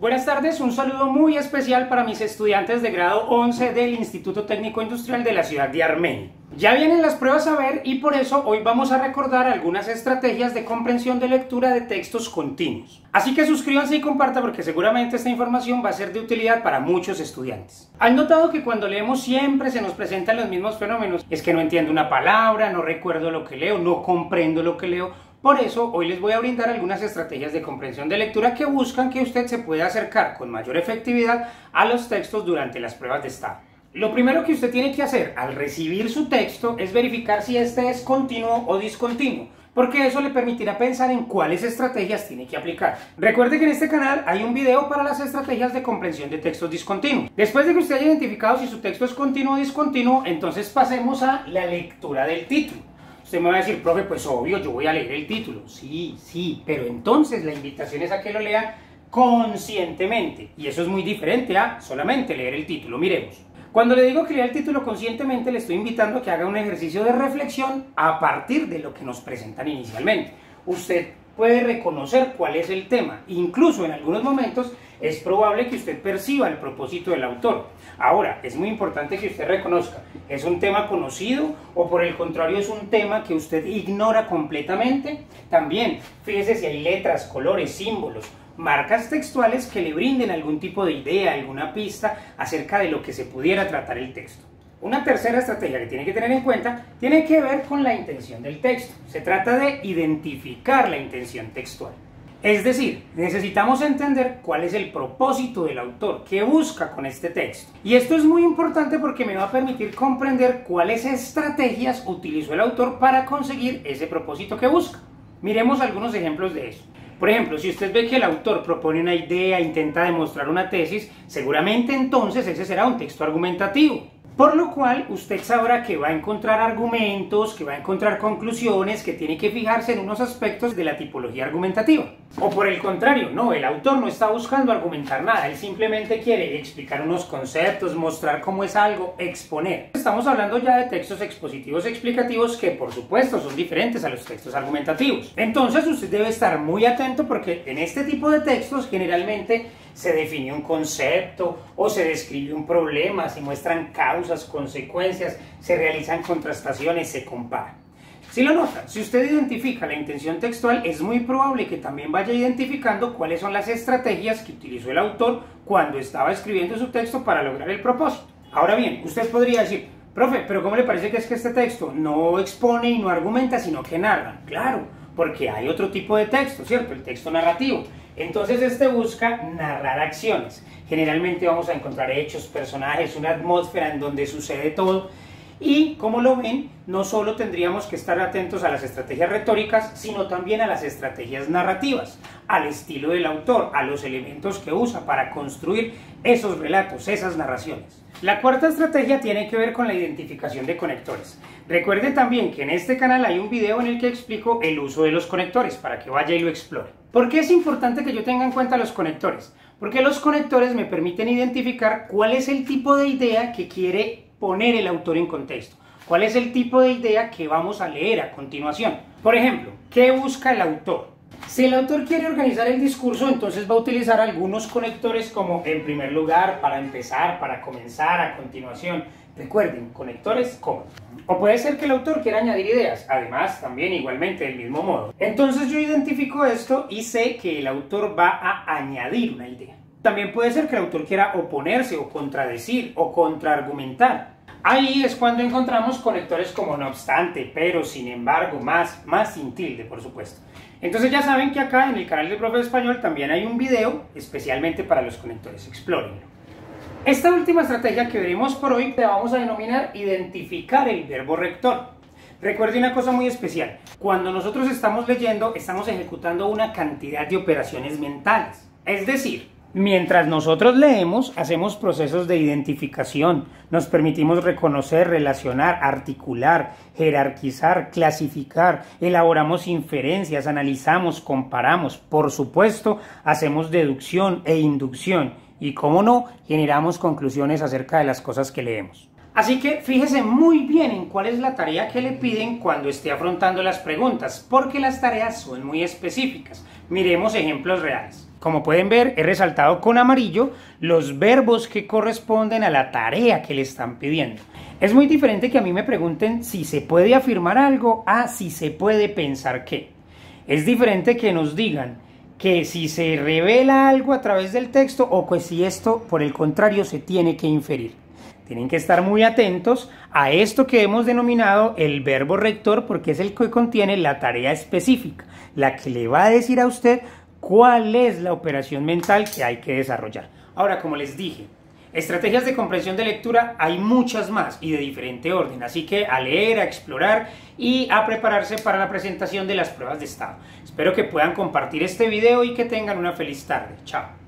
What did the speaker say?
Buenas tardes, un saludo muy especial para mis estudiantes de grado 11 del Instituto Técnico Industrial de la ciudad de Armenia. Ya vienen las pruebas a ver y por eso hoy vamos a recordar algunas estrategias de comprensión de lectura de textos continuos. Así que suscríbanse y compartan porque seguramente esta información va a ser de utilidad para muchos estudiantes. ¿Han notado que cuando leemos siempre se nos presentan los mismos fenómenos? Es que no entiendo una palabra, no recuerdo lo que leo, no comprendo lo que leo. Por eso, hoy les voy a brindar algunas estrategias de comprensión de lectura que buscan que usted se pueda acercar con mayor efectividad a los textos durante las pruebas de estado. Lo primero que usted tiene que hacer al recibir su texto es verificar si este es continuo o discontinuo, porque eso le permitirá pensar en cuáles estrategias tiene que aplicar. Recuerde que en este canal hay un video para las estrategias de comprensión de textos discontinuos. Después de que usted haya identificado si su texto es continuo o discontinuo, entonces pasemos a la lectura del título. Usted me va a decir, profe, pues obvio, yo voy a leer el título. Sí, pero entonces la invitación es a que lo lea conscientemente. Y eso es muy diferente a solamente leer el título. Miremos. Cuando le digo que lea el título conscientemente, le estoy invitando a que haga un ejercicio de reflexión a partir de lo que nos presentan inicialmente. Usted puede reconocer cuál es el tema. Incluso en algunos momentos es probable que usted perciba el propósito del autor. Ahora, es muy importante que usted reconozca, ¿es un tema conocido o por el contrario es un tema que usted ignora completamente? También, fíjese si hay letras, colores, símbolos, marcas textuales que le brinden algún tipo de idea, alguna pista acerca de lo que se pudiera tratar el texto. Una tercera estrategia que tiene que tener en cuenta tiene que ver con la intención del texto. Se trata de identificar la intención textual. Es decir, necesitamos entender cuál es el propósito del autor, qué busca con este texto. Y esto es muy importante porque me va a permitir comprender cuáles estrategias utilizó el autor para conseguir ese propósito que busca. Miremos algunos ejemplos de eso. Por ejemplo, si usted ve que el autor propone una idea, intenta demostrar una tesis, seguramente entonces ese será un texto argumentativo. Por lo cual, usted sabrá que va a encontrar argumentos, que va a encontrar conclusiones, que tiene que fijarse en unos aspectos de la tipología argumentativa. O por el contrario, no, el autor no está buscando argumentar nada, él simplemente quiere explicar unos conceptos, mostrar cómo es algo, exponer. Estamos hablando ya de textos expositivos explicativos que, por supuesto, son diferentes a los textos argumentativos. Entonces, usted debe estar muy atento porque en este tipo de textos generalmente se define un concepto o se describe un problema, se muestran causas, consecuencias, se realizan contrastaciones, se compara. Si lo nota, si usted identifica la intención textual, es muy probable que también vaya identificando cuáles son las estrategias que utilizó el autor cuando estaba escribiendo su texto para lograr el propósito. Ahora bien, usted podría decir, profe, pero ¿cómo le parece que es que este texto no expone y no argumenta, sino que narra? Claro, porque hay otro tipo de texto, ¿cierto? El texto narrativo. Entonces este busca narrar acciones. Generalmente vamos a encontrar hechos, personajes, una atmósfera en donde sucede todo. Y como lo ven, no solo tendríamos que estar atentos a las estrategias retóricas, sino también a las estrategias narrativas, al estilo del autor, a los elementos que usa para construir esos relatos, esas narraciones. La cuarta estrategia tiene que ver con la identificación de conectores. Recuerde también que en este canal hay un video en el que explico el uso de los conectores para que vaya y lo explore. ¿Por qué es importante que yo tenga en cuenta los conectores? Porque los conectores me permiten identificar cuál es el tipo de idea que quiere poner el autor en contexto. ¿Cuál es el tipo de idea que vamos a leer a continuación? Por ejemplo, ¿qué busca el autor? Si el autor quiere organizar el discurso, entonces va a utilizar algunos conectores como en primer lugar, para empezar, para comenzar, a continuación. Recuerden, conectores como. O puede ser que el autor quiera añadir ideas, además también igualmente del mismo modo. Entonces yo identifico esto y sé que el autor va a añadir una idea. También puede ser que el autor quiera oponerse o contradecir o contraargumentar. Ahí es cuando encontramos conectores como no obstante, pero, sin embargo, más sin tilde, por supuesto. Entonces ya saben que acá en el canal del Profe de Español también hay un video especialmente para los conectores, explórenlo. Esta última estrategia que veremos por hoy la vamos a denominar identificar el verbo rector. Recuerde una cosa muy especial, cuando nosotros estamos leyendo estamos ejecutando una cantidad de operaciones mentales, es decir, mientras nosotros leemos, hacemos procesos de identificación, nos permitimos reconocer, relacionar, articular, jerarquizar, clasificar, elaboramos inferencias, analizamos, comparamos, por supuesto, hacemos deducción e inducción y, cómo no, generamos conclusiones acerca de las cosas que leemos. Así que fíjese muy bien en cuál es la tarea que le piden cuando esté afrontando las preguntas, porque las tareas son muy específicas. Miremos ejemplos reales. Como pueden ver, he resaltado con amarillo los verbos que corresponden a la tarea que le están pidiendo. Es muy diferente que a mí me pregunten si se puede afirmar algo a si se puede pensar qué. Es diferente que nos digan que si se revela algo a través del texto o que si esto, por el contrario, se tiene que inferir. Tienen que estar muy atentos a esto que hemos denominado el verbo rector, porque es el que contiene la tarea específica, la que le va a decir a usted cuál es la operación mental que hay que desarrollar. Ahora, como les dije, estrategias de comprensión de lectura hay muchas más y de diferente orden, así que a leer, a explorar y a prepararse para la presentación de las pruebas de estado. Espero que puedan compartir este video y que tengan una feliz tarde. Chao.